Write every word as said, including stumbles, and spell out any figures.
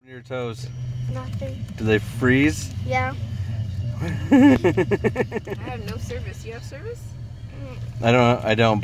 Your toes. Nothing. Do they freeze? Yeah. I have no service. You have service? I don't. I don't.